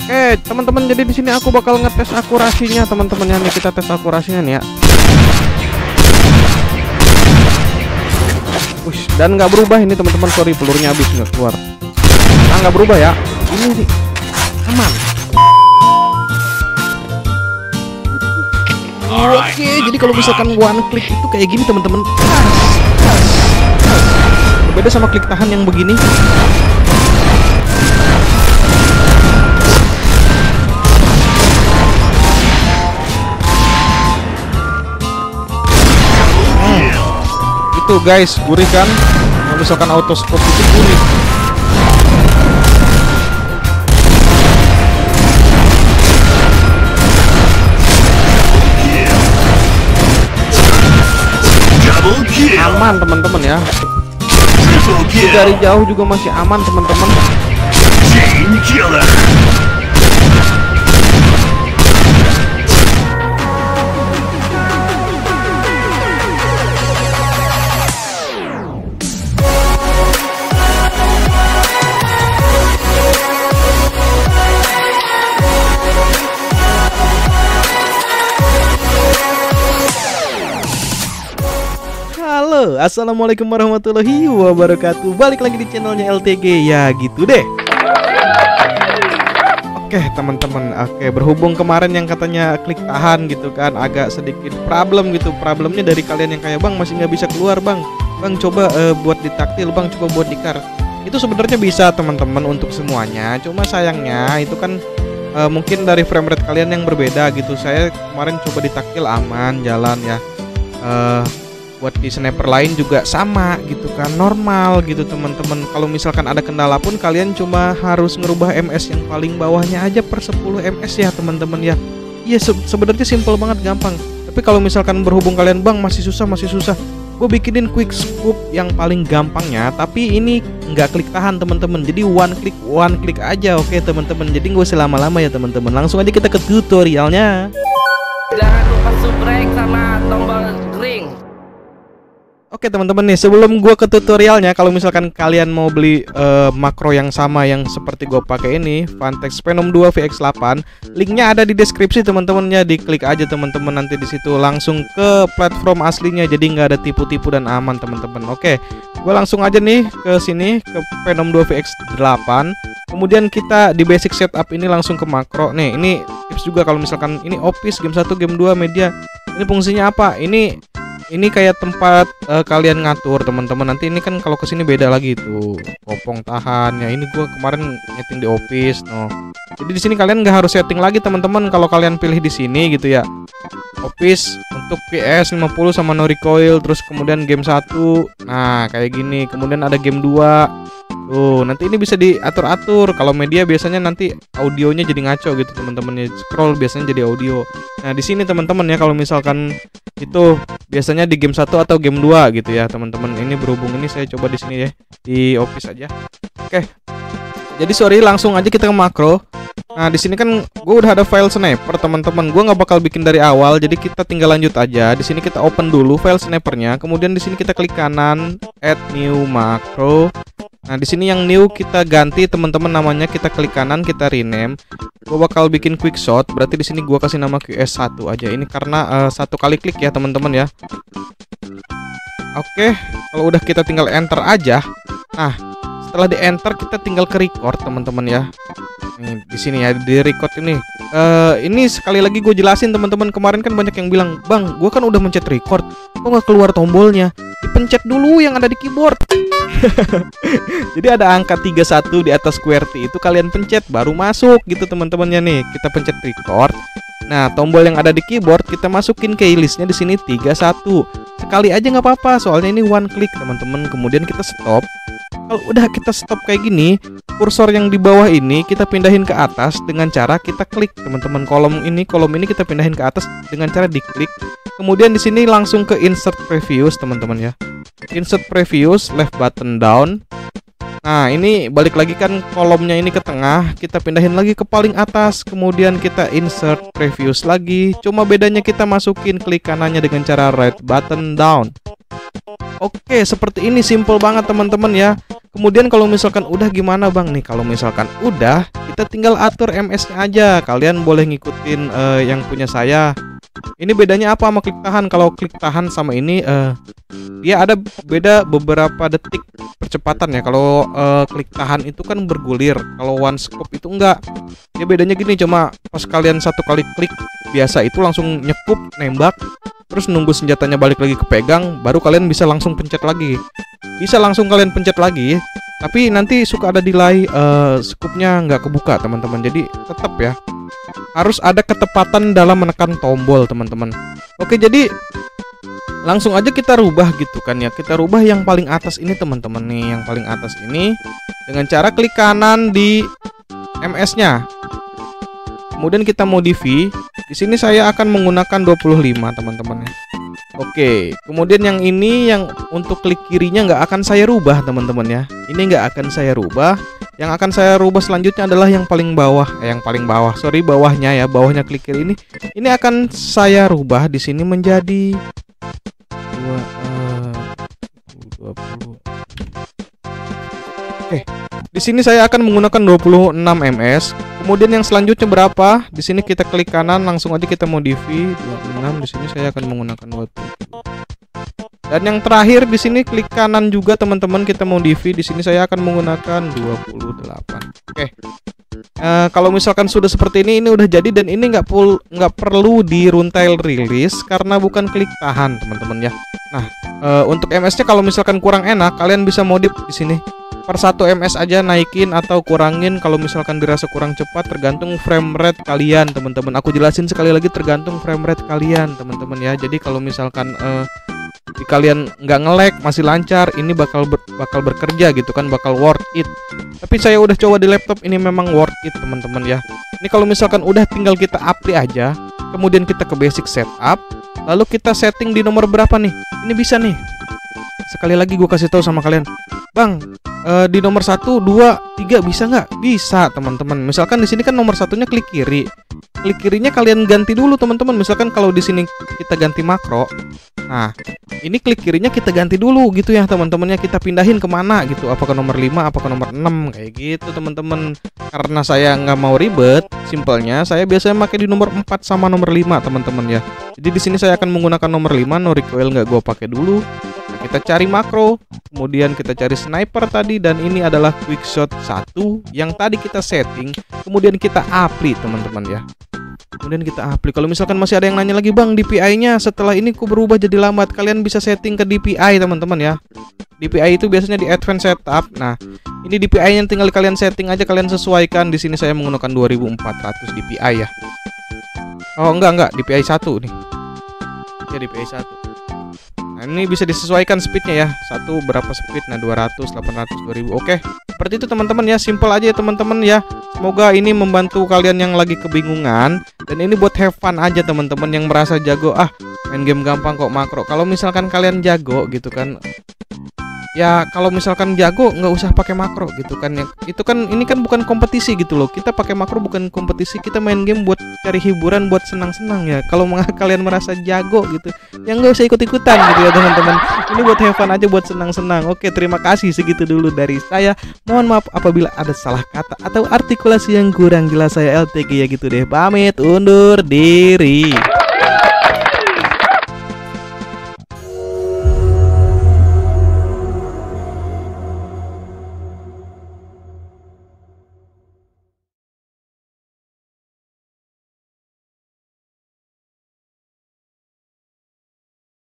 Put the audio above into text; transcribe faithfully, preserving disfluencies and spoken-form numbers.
Oke, teman-teman, jadi di sini aku bakal ngetes akurasinya, teman-teman ya. Nih kita tes akurasinya nih ya. Ush, dan nggak berubah ini teman-teman, sorry pelurnya habis nggak keluar. Nah, nggak berubah ya. Ini nih aman. Oke, jadi kalau misalkan one click itu kayak gini teman-teman. Beda sama klik tahan yang begini. Tuh guys, gurih kan? Kalau misalkan autoscope itu gurih. Aman teman-teman ya. Dari jauh juga masih aman teman-teman. Halo, assalamualaikum warahmatullahi wabarakatuh. Balik lagi di channelnya L T G ya, gitu deh. Oke teman-teman, oke berhubung kemarin yang katanya klik tahan gitu kan, agak sedikit problem gitu. Problemnya dari kalian yang kayak bang masih nggak bisa keluar bang. Bang coba uh, buat di taktil, bang coba buat di car. Itu sebenarnya bisa teman-teman untuk semuanya. Cuma sayangnya itu kan uh, mungkin dari frame rate kalian yang berbeda gitu. Saya kemarin coba di taktil aman, jalan ya. Uh, buat di sniper lain juga sama gitu kan, normal gitu teman-teman. Kalau misalkan ada kendala pun kalian cuma harus ngerubah M S yang paling bawahnya aja per sepuluh M S ya teman-teman ya. Iya se sebenarnya simple banget, gampang. Tapi kalau misalkan berhubung kalian bang masih susah masih susah, gue bikinin quick scope yang paling gampangnya. Tapi ini nggak klik tahan teman-teman, jadi one click one click aja. Oke teman-teman, jadi nggak usah lama-lama ya teman-teman. Langsung aja kita ke tutorialnya. Jangan lupa subscribe sama tombol ring. Oke teman-teman nih, sebelum gua ke tutorialnya, kalau misalkan kalian mau beli uh, makro yang sama yang seperti gua pakai ini, Vantex Phenom dua V X delapan, linknya ada di deskripsi teman-teman ya, diklik aja teman-teman, nanti di situ langsung ke platform aslinya, jadi nggak ada tipu-tipu dan aman teman-teman. Oke, gua langsung aja nih ke sini ke Phenom dua V X delapan, kemudian kita di basic setup ini langsung ke makro. Nih, ini tips juga kalau misalkan ini office game satu, game dua, media. Ini fungsinya apa? Ini Ini kayak tempat uh, kalian ngatur teman-teman. Nanti ini kan kalau kesini beda lagi tuh, kopong tahan ya. Ini gua kemarin setting di office, no. Jadi di sini kalian nggak harus setting lagi teman-teman. Kalau kalian pilih di sini gitu ya, office untuk P S lima puluh sama no recoil, terus kemudian game satu, nah kayak gini. Kemudian ada game dua. Tuh, nanti ini bisa diatur-atur. Kalau media biasanya nanti audionya jadi ngaco gitu teman-teman ya. Scroll biasanya jadi audio. Nah, di sini teman-teman ya, kalau misalkan itu biasanya di game satu atau game dua gitu ya, teman-teman. Ini berhubung ini saya coba di sini ya, di office aja. Oke. Jadi sorry, langsung aja kita ke makro. Nah, di sini kan gue udah ada file sniper teman-teman. Gue nggak bakal bikin dari awal, jadi kita tinggal lanjut aja. Di sini kita open dulu file snipernya. Kemudian di sini kita klik kanan, add new macro. Nah, di sini yang new kita ganti teman-teman namanya, kita klik kanan, kita rename. Gue bakal bikin quick shot, berarti di sini gue kasih nama Q S satu aja. Ini karena uh, satu kali klik ya teman-teman ya. Oke, kalau udah kita tinggal enter aja. Nah, setelah di enter kita tinggal ke record teman-teman ya. Nih, di sini ya, di record ini. Uh, ini sekali lagi gue jelasin teman-teman. Kemarin kan banyak yang bilang, bang, gue kan udah mencet record, kok nggak keluar tombolnya? Dipencet dulu yang ada di keyboard. Jadi ada angka tiga puluh satu di atas QWERTY, itu kalian pencet baru masuk gitu teman-temannya nih. Kita pencet record. Nah, tombol yang ada di keyboard kita masukin keylistnya di sini tiga puluh satu. Sekali aja nggak apa-apa, soalnya ini one click teman-teman. Kemudian kita stop. Kalau udah kita stop kayak gini, kursor yang di bawah ini kita pindahin ke atas dengan cara kita klik teman-teman. Kolom ini, kolom ini kita pindahin ke atas dengan cara diklik. Kemudian di sini langsung ke insert previews teman-teman ya. Insert previews, left button down. Nah, ini balik lagi kan kolomnya ini ke tengah, kita pindahin lagi ke paling atas, kemudian kita insert previews lagi. Cuma bedanya kita masukin klik kanannya dengan cara right button down. Oke, seperti ini, simple banget teman-teman ya. Kemudian kalau misalkan udah gimana Bang nih? Kalau misalkan udah, kita tinggal atur M S-nya aja. Kalian boleh ngikutin uh, yang punya saya. Ini bedanya apa sama klik tahan? Kalau klik tahan sama ini uh, dia ada beda beberapa detik percepatan ya. Kalau uh, klik tahan itu kan bergulir, kalau one scope itu enggak. Dia bedanya gini, cuma pas kalian satu kali klik biasa itu langsung nyekup, nembak, terus nunggu senjatanya balik lagi kepegang, baru kalian bisa langsung pencet lagi. Bisa langsung kalian pencet lagi, tapi nanti suka ada delay, uh, scope-nya nggak kebuka teman-teman. Jadi tetap ya, harus ada ketepatan dalam menekan tombol teman-teman. Oke, jadi langsung aja kita rubah gitu kan ya. Kita rubah yang paling atas ini teman-teman nih, yang paling atas ini dengan cara klik kanan di M S-nya. Kemudian kita modify. Di sini saya akan menggunakan dua puluh lima teman-teman ya. Oke, kemudian yang ini yang untuk klik kirinya nggak akan saya rubah teman-teman ya. Ini nggak akan saya rubah. Yang akan saya rubah selanjutnya adalah yang paling bawah, eh, yang paling bawah, sorry bawahnya ya, bawahnya klik kiri ini. Ini akan saya rubah di sini menjadi dua, uh, dua puluh. Oke, di sini saya akan menggunakan dua puluh enam M S. Kemudian yang selanjutnya berapa? Di sini kita klik kanan, langsung aja kita modify dua puluh enam. Di sini saya akan menggunakan dua puluh. Dan yang terakhir di sini klik kanan juga teman-teman, kita modify. Di sini saya akan menggunakan dua puluh delapan. Oke. Uh, kalau misalkan sudah seperti ini, ini udah jadi dan ini nggak full, nggak perlu di runtile release karena bukan klik tahan teman-teman ya. Nah, uh, untuk M S-nya kalau misalkan kurang enak, kalian bisa modif di sini. Per satu M S aja naikin atau kurangin kalau misalkan dirasa kurang cepat, tergantung frame rate kalian teman-teman. Aku jelasin sekali lagi, tergantung frame rate kalian teman-teman ya. Jadi kalau misalkan uh, di kalian nggak nge-lag, masih lancar, ini bakal ber, bakal bekerja gitu kan, bakal worth it. Tapi saya udah coba di laptop, ini memang worth it teman-teman ya. Ini kalau misalkan udah tinggal kita apply aja, kemudian kita ke basic setup, lalu kita setting di nomor berapa nih? Ini bisa nih. Sekali lagi gue kasih tahu sama kalian, Bang, uh, di nomor satu, dua, tiga bisa nggak? Bisa teman-teman. Misalkan di sini kan nomor satunya klik kiri, klik kirinya kalian ganti dulu teman-teman. Misalkan kalau di sini kita ganti makro, nah ini klik kirinya kita ganti dulu gitu ya teman-temannya. Kita pindahin kemana gitu? Apakah nomor lima, apakah nomor enam, kayak gitu teman-teman. Karena saya nggak mau ribet, simpelnya saya biasanya pakai di nomor empat sama nomor lima teman-teman ya. Jadi di sini saya akan menggunakan nomor lima, no recoil nggak gue pakai dulu. Nah, kita cari makro, kemudian kita cari sniper tadi, dan ini adalah quick shot satu yang tadi kita setting, kemudian kita apply teman-teman ya. Kemudian kita apply. Kalau misalkan masih ada yang nanya lagi, Bang, D P I-nya setelah ini kok berubah jadi lambat, kalian bisa setting ke D P I teman-teman ya. D P I itu biasanya di advanced setup. Nah, ini D P I-nya tinggal kalian setting aja, kalian sesuaikan. Di sini saya menggunakan dua ribu empat ratus D P I ya. Oh, enggak enggak, D P I satu nih. Ya, D P I satu. Nah, ini bisa disesuaikan speednya ya. Satu berapa speed? Nah, dua ratus, delapan ratus, dua ribu. Oke. Seperti itu teman-teman ya. Simple aja ya teman-teman ya. Semoga ini membantu kalian yang lagi kebingungan. Dan ini buat have fun aja teman-teman yang merasa jago. Ah, main game gampang kok makro. Kalau misalkan kalian jago gitu kan, ya kalau misalkan jago nggak usah pakai makro gitu kan ya. Itu kan, ini kan bukan kompetisi gitu loh. Kita pakai makro bukan kompetisi, kita main game buat cari hiburan, buat senang-senang ya. Kalau kalian merasa jago gitu, ya nggak usah ikut-ikutan gitu ya teman-teman. Ini buat have fun aja, buat senang-senang. Oke, terima kasih, segitu dulu dari saya. Mohon maaf apabila ada salah kata atau artikulasi yang kurang jelas. Saya L T G ya gitu deh. Pamit undur diri.